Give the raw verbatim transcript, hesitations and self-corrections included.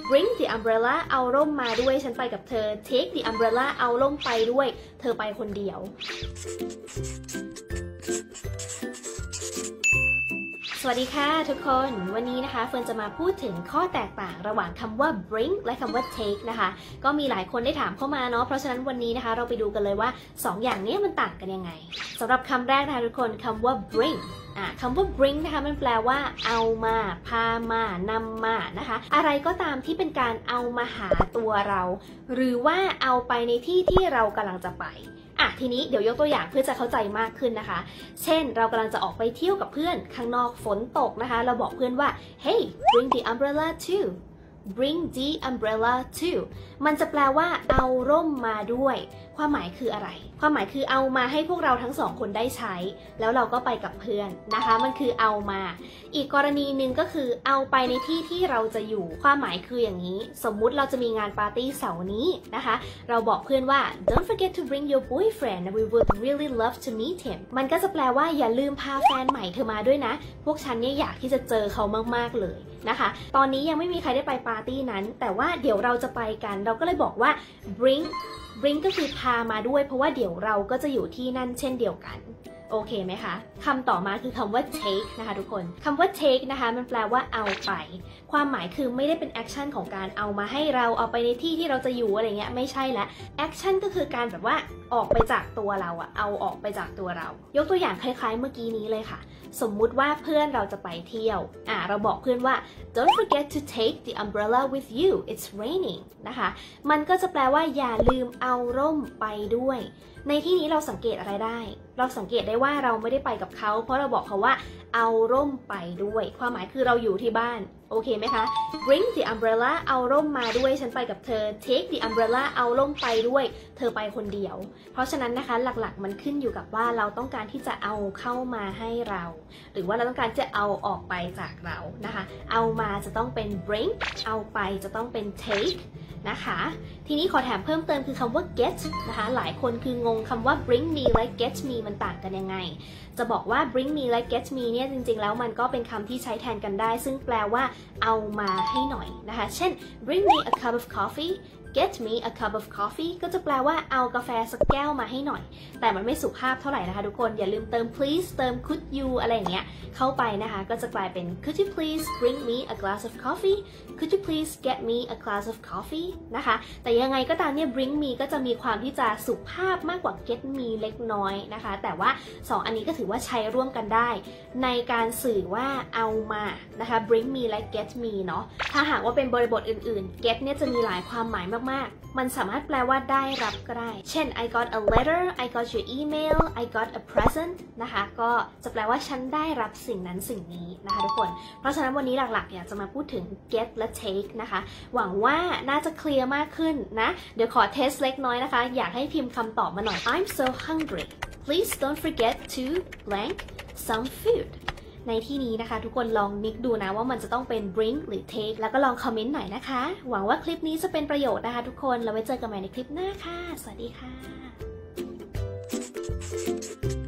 bring the umbrella เอาร่มมาด้วยฉันไปกับเธอ take the umbrella เอาร่มไปด้วยเธอไปคนเดียวสวัสดีค่ะทุกคนวันนี้นะคะเฟิร์นจะมาพูดถึงข้อแตกต่างระหว่างคำว่า bring และคำว่า take นะคะก็มีหลายคนได้ถามเข้ามาเนาะเพราะฉะนั้นวันนี้นะคะเราไปดูกันเลยว่าสอง อย่างนี้มันต่างกันยังไงสำหรับคำแรกนะคะทุกคนคำว่า bring อ่ะคำว่า bring นะคะมันแปลว่าเอามาพามานำมานะคะอะไรก็ตามที่เป็นการเอามาหาตัวเราหรือว่าเอาไปในที่ที่เรากำลังจะไปอ่ะทีนี้เดี๋ยวยกตัวอย่างเพื่อจะเข้าใจมากขึ้นนะคะเช่นเรากำลังจะออกไปเที่ยวกับเพื่อนข้างนอกฝนตกนะคะเราบอกเพื่อนว่า hey bring the umbrella too bring the umbrella too มันจะแปลว่าเอาร่มมาด้วยความหมายคืออะไรความหมายคือเอามาให้พวกเราทั้งสองคนได้ใช้แล้วเราก็ไปกับเพื่อนนะคะมันคือเอามาอีกกรณีหนึ่งก็คือเอาไปในที่ที่เราจะอยู่ความหมายคืออย่างนี้สมมุติเราจะมีงานปาร์ตี้เสาร์นี้นะคะเราบอกเพื่อนว่า don't forget to bring your boyfriend we would really love to meet him มันก็จะแปลว่าอย่าลืมพาแฟนใหม่เธอมาด้วยนะพวกฉันเนี่ยอยากที่จะเจอเขามากๆเลยนะคะตอนนี้ยังไม่มีใครได้ไปปาร์ตี้นั้นแต่ว่าเดี๋ยวเราจะไปกันเราก็เลยบอกว่า bring bring ก็คือพามาด้วยเพราะว่าเดี๋ยวเราก็จะอยู่ที่นั่นเช่นเดียวกันโอเคไหมคะคำต่อมาคือคำว่า take นะคะทุกคนคำว่า take นะคะมันแปลว่าเอาไปความหมายคือไม่ได้เป็น action ของการเอามาให้เราเอาไปในที่ที่เราจะอยู่อะไรเงี้ยไม่ใช่ละ action ก็คือการแบบว่าออกไปจากตัวเราอะเอาออกไปจากตัวเรายกตัวอย่างคล้ายๆเมื่อกี้นี้เลยค่ะสมมุติว่าเพื่อนเราจะไปเที่ยวอ่าเราบอกเพื่อนว่า don't forget to take the umbrella with you it's raining นะคะมันก็จะแปลว่าอย่าลืมเอาร่มไปด้วยในที่นี้เราสังเกตอะไรได้เราสังเกตได้ว่าเราไม่ได้ไปกับเขาเพราะเราบอกเขาว่าเอาร่มไปด้วยความหมายคือเราอยู่ที่บ้านโอเคไหมคะ bring the umbrella เอาร่มมาด้วยฉันไปกับเธอ take the umbrella เอาร่มไปด้วยเธอไปคนเดียวเพราะฉะนั้นนะคะหลักๆมันขึ้นอยู่กับว่าเราต้องการที่จะเอาเข้ามาให้เราหรือว่าเราต้องการจะเอาออกไปจากเรานะคะเอามาจะต้องเป็น bring เอาไปจะต้องเป็น takeนะคะทีนี้ขอแถมเพิ่มเติมคือคำว่า get นะคะหลายคนคืองงคำว่า bring me และ get me มันต่างกันยังไงจะบอกว่า bring me และ get me เนี่ยจริงๆแล้วมันก็เป็นคำที่ใช้แทนกันได้ซึ่งแปลว่าเอามาให้หน่อยนะคะเช่น bring me a cup of coffee get me a cup of coffee ก็จะแปลว่าเอากาแฟสักแก้วมาให้หน่อยแต่มันไม่สุภาพเท่าไหร่นะคะทุกคนอย่าลืมเติม please เติม could you อะไรอย่างเงี้ยเข้าไปนะคะก็จะกลายเป็น could you please bring me a glass of coffee could you please get me a glass of coffee นะคะแต่ยังไงก็ตามเนี่ย bring me ก็จะมีความที่จะสุภาพมากกว่า get me เล็กน้อยนะคะแต่ว่าสองอันนี้ก็ถือว่าใช้ร่วมกันได้ในการสื่อว่าเอามานะคะ bring me และ get me เนาะถ้าหากว่าเป็นบริบทอื่นๆ get เนี่ยจะมีหลายความหมายมากๆมันสามารถแปลว่าได้รับก็ได้เช่น I got a letter I got your email I got a present นะคะก็จะแปลว่าฉันได้รับสิ่งนั้นสิ่งนี้นะคะทุกคนเพราะฉะนั้นวันนี้หลักๆอยากจะมาพูดถึง get และ take นะคะหวังว่าน่าจะเคลียร์มากขึ้นนะเดี๋ยวขอเทสเล็กน้อยนะคะอยากให้พิมพ์คำตอบมาหน่อย I'm so hungry please don't forget to blank some foodในที่นี้นะคะทุกคนลองนึกดูนะว่ามันจะต้องเป็น bring หรือ take แล้วก็ลองคอมเมนต์หน่อยนะคะหวังว่าคลิปนี้จะเป็นประโยชน์นะคะทุกคนแล้วไว้เจอกันใหม่ในคลิปหน้าค่ะสวัสดีค่ะ